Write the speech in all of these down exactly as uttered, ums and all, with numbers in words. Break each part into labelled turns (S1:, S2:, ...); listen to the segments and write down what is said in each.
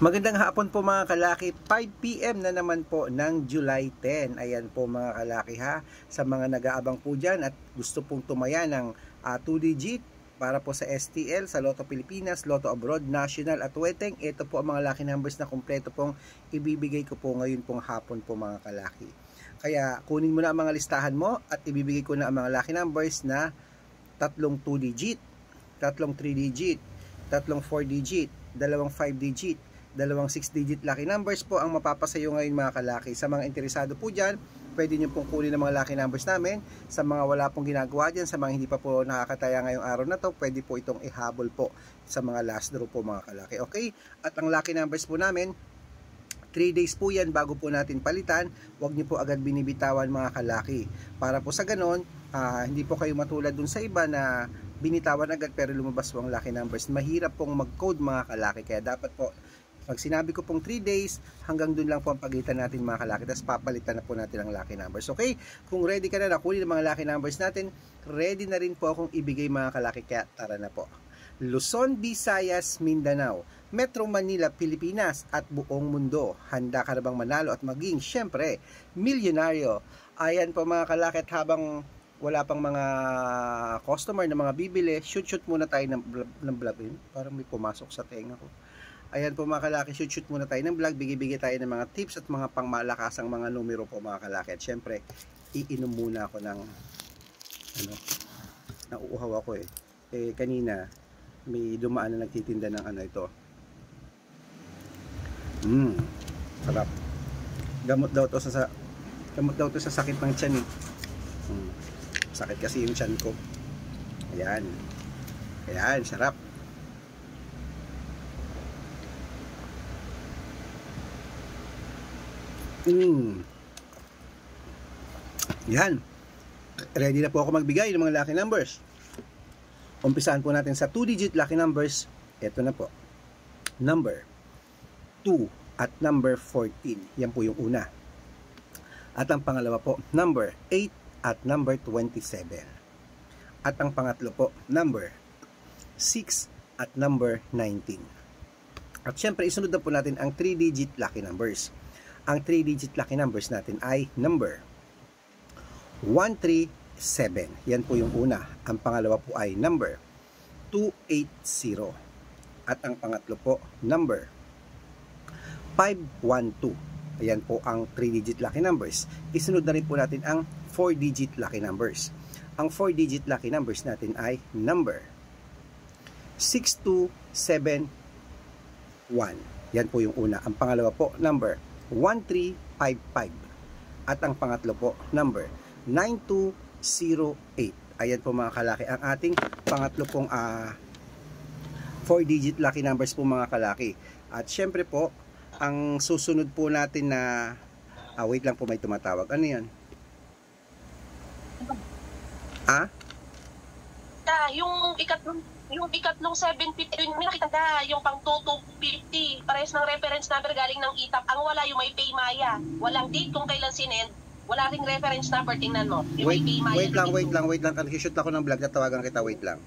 S1: Magandang hapon po mga kalaki, five p m na naman po ng July ten. Ayan po mga kalaki ha, sa mga nag-aabang po dyan at gusto pong tumaya ng uh, two digit para po sa S T L, sa Lotto Pilipinas, Lotto Abroad, National at Weteng. Ito po ang mga lucky numbers na kumpleto pong ibibigay ko po ngayon pong hapon po mga kalaki. Kaya kunin mo na ang mga listahan mo at ibibigay ko na ang mga lucky numbers na tatlong two digit, tatlong three digit, tatlong four digit, dalawang five digit, dalawang six digit lucky numbers po ang mapapasayo ngayon mga kalaki. Sa mga interesado po dyan, pwede nyo pong kunin ang mga lucky numbers namin. Sa mga wala pong ginagawa dyan, sa mga hindi pa po nakakataya ngayong araw na to, pwede po itong ihabol po sa mga last draw po mga kalaki. Okay? At ang lucky numbers po namin, three days po yan bago po natin palitan. Huwag nyo po agad binibitawan mga kalaki. Para po sa ganon, uh, hindi po kayo matulad dun sa iba na binitawan agad pero lumabas po ang lucky numbers. Mahirap pong mag-code mga kalaki. Kaya dapat po, pag sinabi ko pong three days, hanggang dun lang po ang pagitan natin mga kalaki. Tapos papalitan na po natin ang lucky numbers. Okay? Kung ready ka na na kunin ang mga lucky numbers natin, ready na rin po akong ibigay mga kalaki. Kaya tara na po. Luzon, Visayas, Mindanao, Metro Manila, Pilipinas at buong mundo. Handa ka na bang manalo at maging, syempre, milyonaryo? Ayan po mga kalaki, at habang wala pang mga customer na mga bibili, shoot shoot muna tayo ng, ng vlog. Parang may pumasok sa tenga ko. Ayan po mga kalaki, shoot shoot muna tayo ng vlog, bigay-bigay tayo ng mga tips at mga pangmalakasang mga numero po mga kalaki. At syempre, iinom muna ako ng ano, nauuhaw ako eh. Eh kanina, may dumaan na nagtitinda ng ano ito. Mmm, sarap. Gamot daw to sa, gamot daw to sa sakit ng tiyan eh. Hmm, sakit kasi yung tiyan ko. Ayan. Ayan, sarap. Mm. Yan. Ready na po ako magbigay ng mga lucky numbers. Umpisahan po natin sa two digit lucky numbers. Ito na po. Number two at number fourteen. Yan po yung una. At ang pangalawa po, number eight at number twenty-seven. At ang pangatlo po, number six at number nineteen. At syempre, isunod na po natin ang three digit lucky numbers. Ang three digit lucky numbers natin ay number one three seven. Yan po yung una. Ang pangalawa po ay number two eight zero. At ang pangatlo po, number five one two. Ayan po ang three digit lucky numbers. Isunod na rin po natin ang four digit lucky numbers. Ang four digit lucky numbers natin ay number six two seven one. Yan po yung una. Ang pangalawa po, number one three five five. At ang pangatlo po, number nine two zero eight. Ayan po mga kalaki ang ating pangatlo pong uh, four digit lucky numbers po mga kalaki. At syempre po, ang susunod po natin na ah, wait lang po, may tumatawag. Ano yan? Ah?
S2: Ah, yung ikatlong yung ikatlong seven fifty, yung may nakita na, yung pang two two fifty, parehas ng reference number galing ng I T A P. Ang wala yung may Paymaya. Walang date kung kailan sinend. Wala ring reference number, tingnan mo. Yung
S1: wait,
S2: may Paymaya.
S1: Wait lang, wait lang, wait lang. Kasi-shoot ako ng vlog, natawagan kita, wait lang.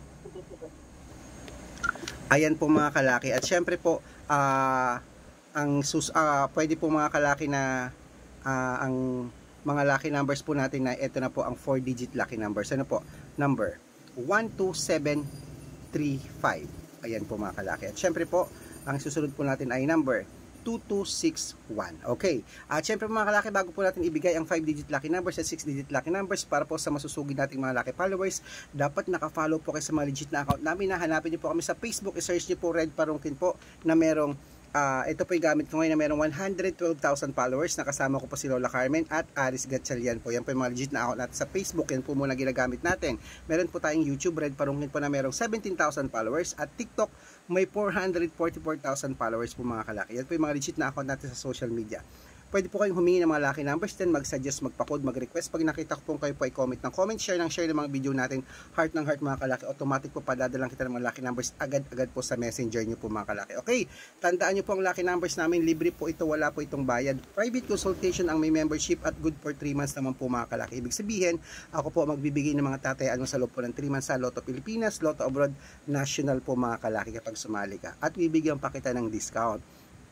S1: Ayan po mga kalaki. At syempre po, ah, uh, ang sus uh, pwede po mga kalaki na uh, ang mga lucky numbers po natin na ito na po ang four digit lucky numbers. Ano po? Number one two seven three five. Ayan po mga kalaki. At syempre po, ang susunod po natin ay number two two six one. Okay. At syempre mga kalaki, bago po natin ibigay ang five digit lucky numbers at six digit lucky numbers para po sa masusugid nating mga lucky followers, dapat naka-follow po kayo sa mga legit na account namin. Hanapin niyo po kami sa Facebook. I-search niyo po Red Parungkin po na merong Uh, ito po yung gamit ko ngayon na mayroong one hundred twelve thousand followers. Nakasama ko po si Lola Carmen at Aris Gatchalian po. Yan po yung mga legit na account natin sa Facebook. Yan po muna ginagamit natin. Meron po tayong YouTube, Red Parungkin po na mayroong seventeen thousand followers. At TikTok, may four hundred forty-four thousand followers po mga kalaki. Yan po yung mga legit na account natin sa social media. Pwede po kayong humingi ng mga lucky numbers, then mag-suggest, magpa-code, mag-request. Pag nakita ko po kayo po ay comment ng comment, share ng share ng mga video natin, heart ng heart mga kalaki, automatic po padadalang kita ng mga lucky numbers agad-agad po sa messenger nyo po mga kalaki. Okay, tandaan nyo po ang lucky numbers namin, libre po ito, wala po itong bayad. Private consultation ang may membership at good for three months naman po mga kalaki. Ibig sabihin, ako po magbibigay ng mga tatayaan mo sa loob po ng three months sa Lotto Pilipinas, Lotto Abroad, National po mga kalaki kapag sumali ka. At bibigyan pa kita ng discount.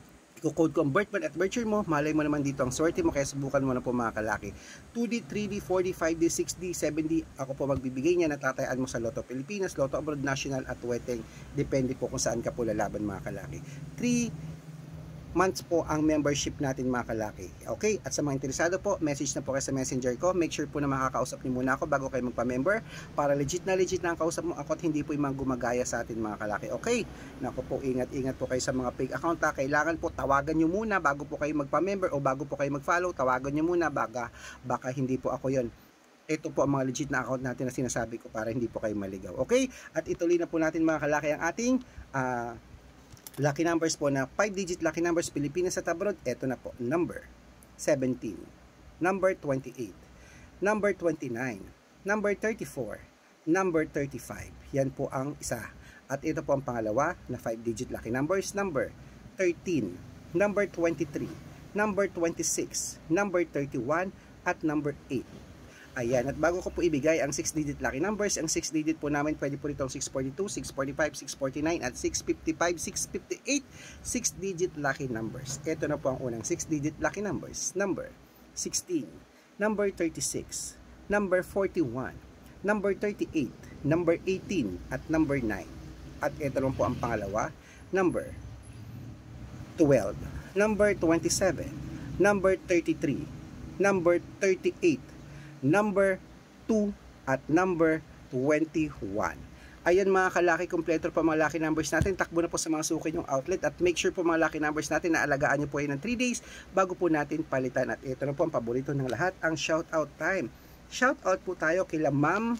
S1: Kukode ko ang birth month at birth year mo, malay mo naman dito ang swerte mo, kaya subukan mo na po mga kalaki. two D, three D, four D, five D, six D, seven D, ako po magbibigay niya, natatayaan mo sa Lotto Pilipinas, Lotto Abroad National at Weteng, depende po kung saan ka po lalaban mga kalaki. three months po ang membership natin mga kalaki. Okay? At sa mga interesado po, message na po kayo sa messenger ko. Make sure po na makakausap niyo muna ako bago kayo magpa-member para legit na legit na ang kausap mo ako at hindi po yung mga gumagaya sa atin mga kalaki. Okay? Naku po, ingat-ingat po kayo sa mga fake account ha. Kailangan po tawagan nyo muna bago po kayo magpa-member o bago po kayo mag-follow. Tawagan nyo muna baka, baka hindi po ako yon. Ito po ang mga legit na account natin na sinasabi ko para hindi po kayo maligaw. Okay? At ituloy na po natin mga kalaki ang ating ah uh, lucky numbers po na five digit lucky numbers Pilipinas at abroad. Ito na po, number seventeen, number twenty-eight, number twenty-nine, number thirty-four, number thirty-five. Yan po ang isa. At ito po ang pangalawa na five digit lucky numbers, number thirteen, number twenty-three, number twenty-six, number thirty-one, at number eight. Ayan, at bago ko po ibigay ang six digit lucky numbers, ang six digit po namin pwede po rito six forty-two, six forty-five, six forty-nine at six fifty-five, six fifty-eight, six digit lucky numbers. Ito na po ang unang six digit lucky numbers, number sixteen, number thirty-six, number forty-one, number thirty-eight, number eighteen at number nine. At ito lang po ang pangalawa, number twelve, number twenty-seven, number thirty-three, number thirty-eight, number two at number twenty-one. Ayan mga kalaki, kompleto pa mga lucky numbers natin. Takbo na po sa mga suki yung outlet at make sure po mga lucky numbers natin na alagaan nyo po yun ng three days bago po natin palitan. At ito na po ang paborito ng lahat, ang shout out time. Shout out po tayo kila Ma'am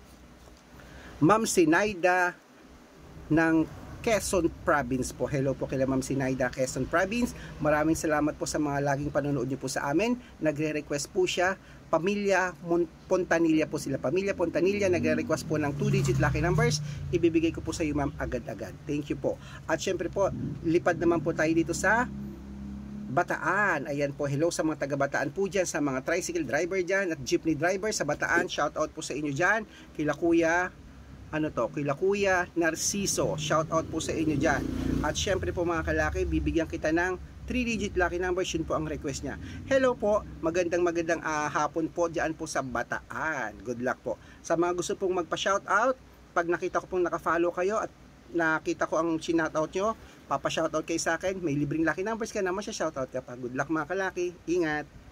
S1: Ma'am Sinaida ng Quezon Province po. Hello po kila Ma'am Sinaida, Quezon Province. Maraming salamat po sa mga laging panonood niyo po sa amin. Nagre-request po siya. Pamilya Pontanilla po sila. Pamilya Pontanilla, nagre-request po ng two digit lucky numbers. Ibibigay ko po sa iyo ma'am agad-agad. Thank you po. At syempre po, lipad naman po tayo dito sa Bataan. Ayan po, hello sa mga taga Bataan po dyan, sa mga tricycle driver dyan at jeepney driver sa Bataan. Shout out po sa inyo dyan. Kila Kuya ano to, kila Kuya Narciso, shout out po sa inyo dyan. At syempre po mga kalaki, bibigyan kita ng three digit lucky numbers, yun po ang request niya. Hello po, magandang magandang uh, hapon po dyan po sa Bataan. Good luck po. Sa mga gusto pong magpa shout out, pag nakita ko pong naka-follow kayo at nakita ko ang sinoutout nyo, papa-shoutout kayo sa akin, may libreng lucky numbers ka naman siya, shoutout ka pa. Good luck mga kalaki, ingat.